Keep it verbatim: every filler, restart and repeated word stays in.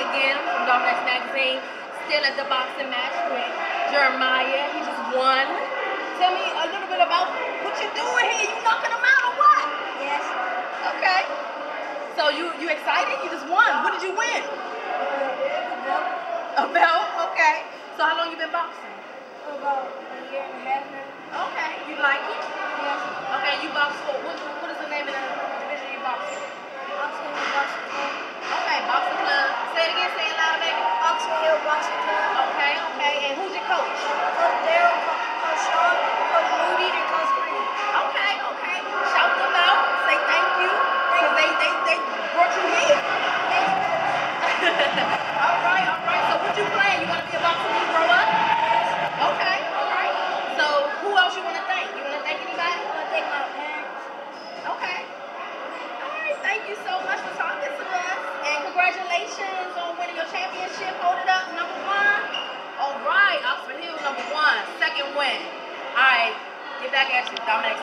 again from Dominex Magazine. Still at the boxing match with Jeremiah. He just won. Tell me a little bit about what you're doing here. You knocking him out or what? Yes. Okay. So you you excited? You just won. What did you win? A belt. A belt? Okay. So how long you been boxing? About a year and a half now. Okay. You like it? Yes. Okay. You box for what? What is the name of the division you boxing? Oxford Hill Boxing Club. Okay. Boxing club. Say it again. Say it louder, baby. Oxford Hill Boxing Club. Okay. Okay. And who's your coach? Coach Daryl, Coach Sean, Coach Moody, and Coach Green. Okay. Okay. Shout them out. Say thank you. Because they, they, they brought you here. all right. All right. So what you plan? You want to be a boxer when you grow up? Okay. All right. So who else you want to thank? You want to thank anybody? I want to thank my parents. Okay. All right. Thank you so much for talking to us. And congratulations on winning your championship. Hold it up. Number one. All right. Oxford Hill, number one. Second win. All right. Get back at you. Dominex.